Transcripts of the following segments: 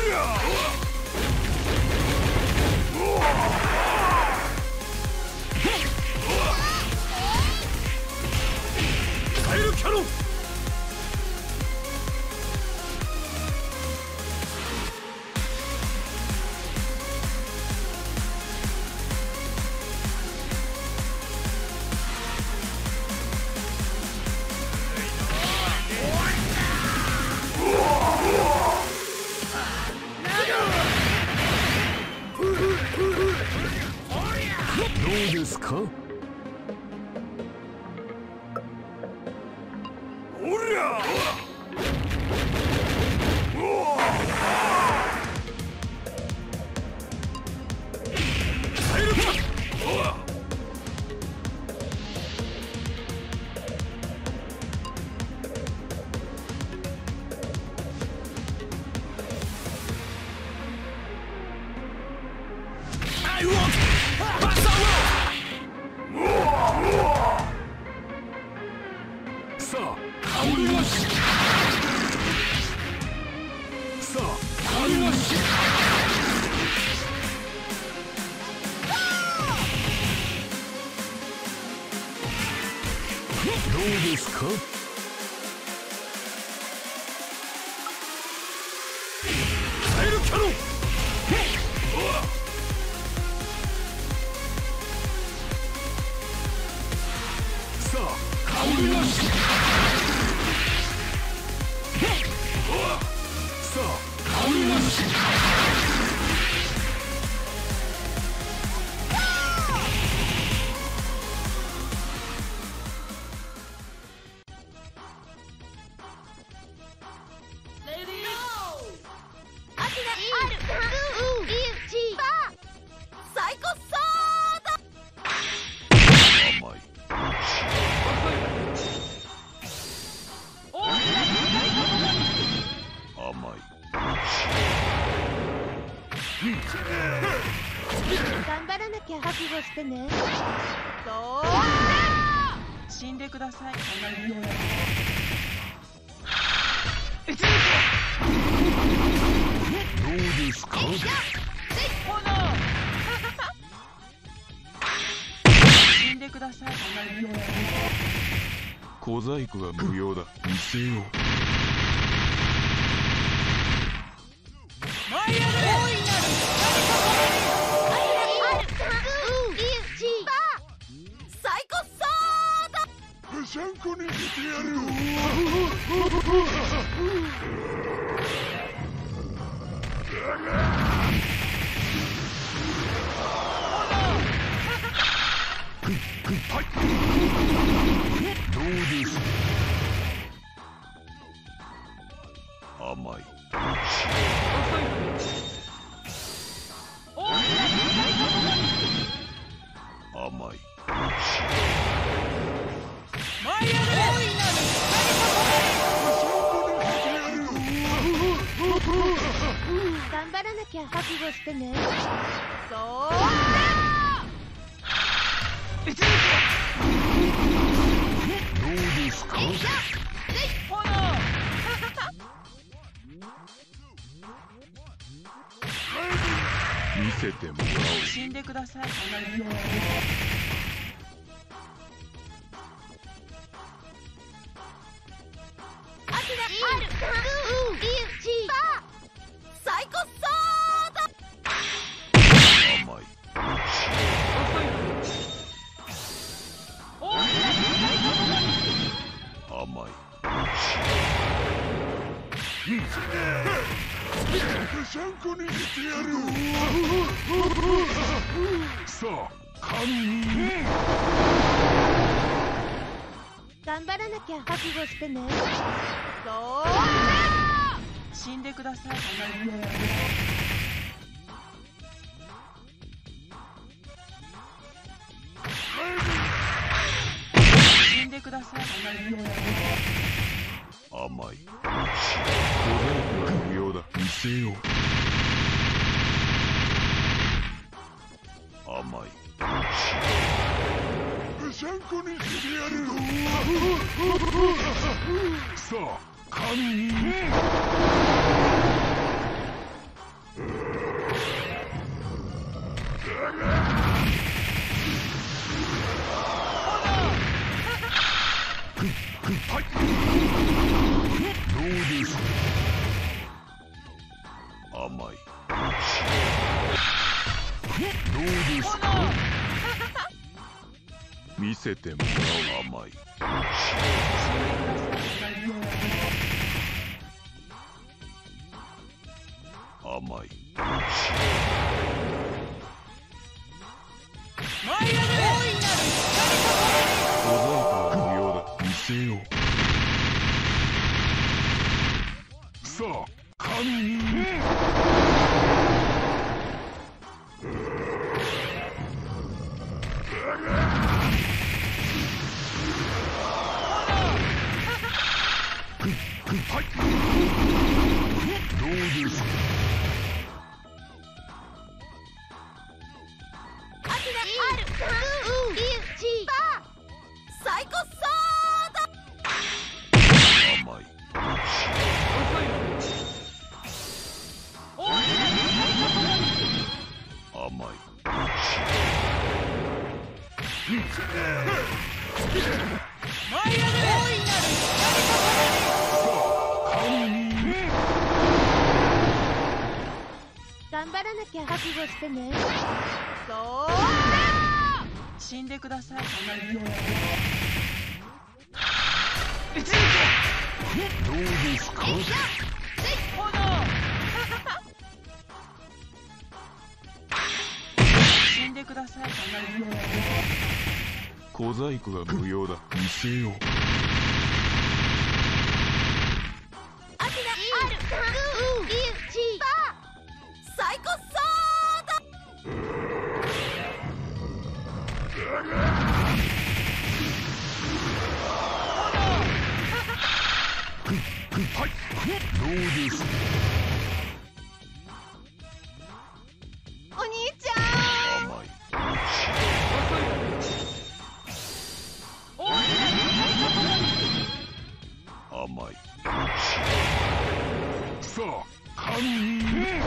カエルキャノン。どうですか？おりゃ！カエルか！I want Basaro! さあ、香りなし。さあ、香りなし。どうですか？カエルキャノン。さあ、香りなし。さあ、香りなし。 頑張らなきゃ覚悟してね。 死んでください。 どうですか？ 死んでください。 小細工は無用だ。見せよう。 マイヤルシャンコにしてやる。どうです？甘い。甘い。 頑張らなきゃ覚悟してね。 どうですか？見せてもらおう。 死んでください。 サイコソード。 甘い。甘い。シャンコにしてやる。さあ、神に。 頑張らなきゃ覚悟してね。 死んでください。死んでください。 甘い。小細工は無用だ。見せよう。甘い。シャンコにしてやる。さあ、神に。 甘い。どうですか。見せてもらう。甘い。甘い。 舞い上げる。 小細工が不要だ。見せよう。さあ神に。はい。どうですか。 最高そう甘い。甘い。 舞い上げる。 頑張らなきゃ。覚悟してね。 死んでください。 どうですか。 死んでください。 小細工が無用だ。見せよう。 最高そうはい。どうですか。 お兄ちゃん。 甘い。甘い。さあ神に。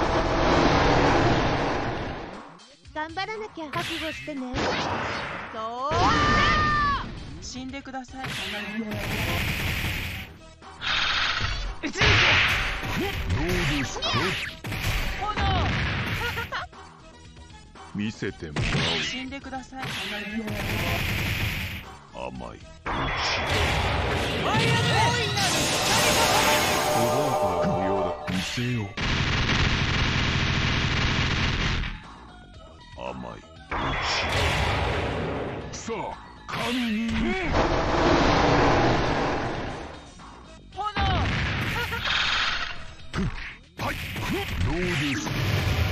頑張らなきゃ。覚悟してね。 死んでください。 どうですか。見せてもら死んでください。 おう。甘い。 舞い上げる。 小細工が無用だ。見せよう。甘い。さあ神に。はい。どうですか。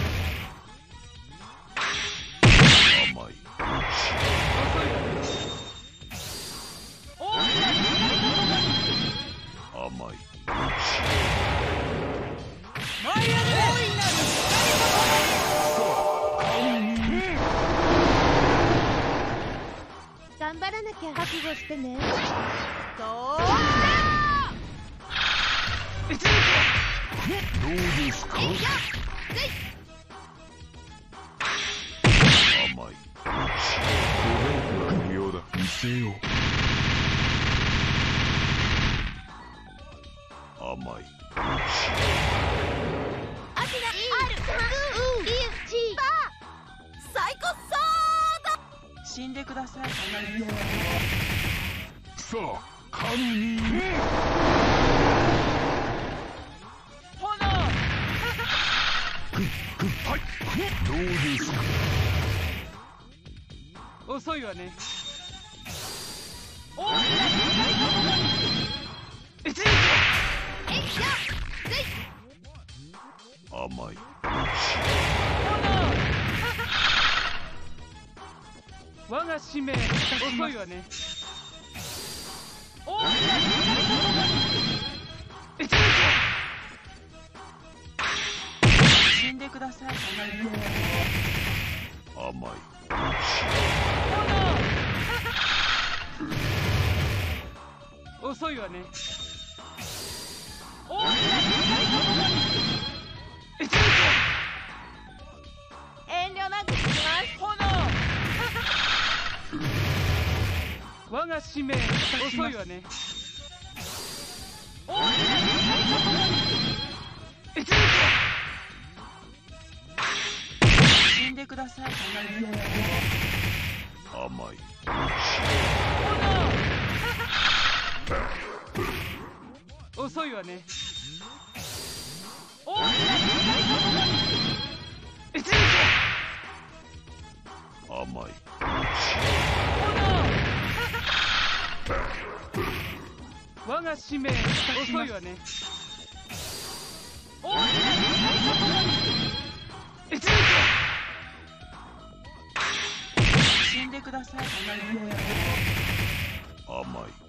甘い。甘い。 舞い上げる。 頑張らなきゃ。覚悟してね。 どうですか。甘い。小細工が無用だ。見せよう。甘い。 最高そう死んでください。 さあ神に。はい。どうですか。 遅いわね。 甘い。 我が使命遅いわね。死んでください。 甘い。 遅いわね。 遠慮なくします。 我が使命遅いわね。 でください。 甘い。 遅いわね。お甘い。 我が使命遅いわね。お死んでください。 甘い。